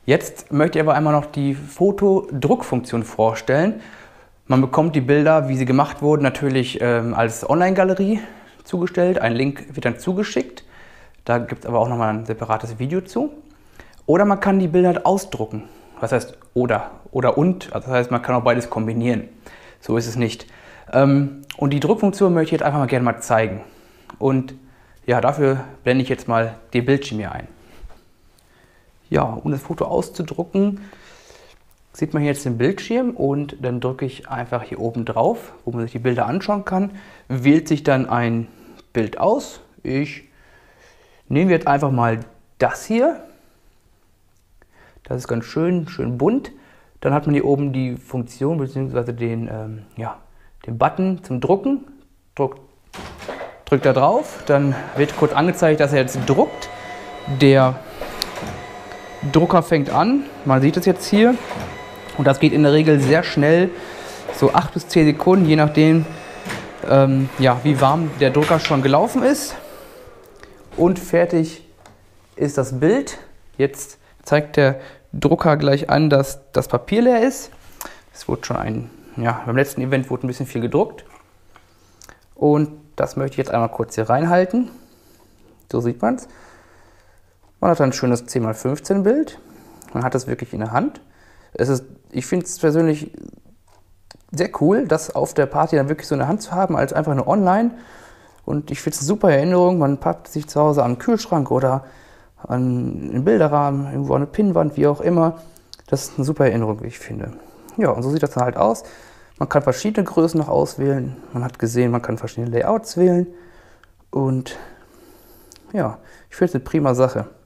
Jetzt möchte ich aber einmal noch die Fotodruckfunktion vorstellen. Man bekommt die Bilder, wie sie gemacht wurden, natürlich als Online-Galerie zugestellt. Ein Link wird dann zugeschickt. Da gibt es aber auch nochmal ein separates Video zu. Oder man kann die Bilder halt ausdrucken. Was heißt oder und? Also das heißt, man kann auch beides kombinieren. So ist es nicht. Und die Druckfunktion möchte ich jetzt einfach mal gerne mal zeigen. Und ja, dafür blende ich jetzt mal den Bildschirm hier ein. Ja, um das Foto auszudrucken, sieht man hier jetzt den Bildschirm und dann drücke ich einfach hier oben drauf, wo man sich die Bilder anschauen kann. Wählt sich dann ein Bild aus. Ich nehme jetzt einfach mal das hier. Das ist ganz schön bunt. Dann hat man hier oben die Funktion bzw. den Button zum Drucken. Drückt da drauf, dann wird kurz angezeigt, dass er jetzt druckt. Der Drucker fängt an, man sieht es jetzt hier. Und das geht in der Regel sehr schnell, so 8 bis 10 Sekunden, je nachdem, wie warm der Drucker schon gelaufen ist. Und fertig ist das Bild. Jetzt zeigt der Drucker gleich an, dass das Papier leer ist. Es wurde schon beim letzten Event wurde ein bisschen viel gedruckt. Und das möchte ich jetzt einmal kurz hier reinhalten. So sieht man es. Man hat ein schönes 10×15 Bild. Man hat das wirklich in der Hand. Ich finde es persönlich sehr cool, das auf der Party dann wirklich so in der Hand zu haben, als einfach nur online. Und ich finde es eine super Erinnerung. Man packt sich zu Hause an den Kühlschrank oder an einen Bilderrahmen, irgendwo an eine Pinnwand, wie auch immer. Das ist eine super Erinnerung, wie ich finde. Ja, und so sieht das dann halt aus. Man kann verschiedene Größen noch auswählen. Man hat gesehen, man kann verschiedene Layouts wählen. Und ja, ich finde es eine prima Sache.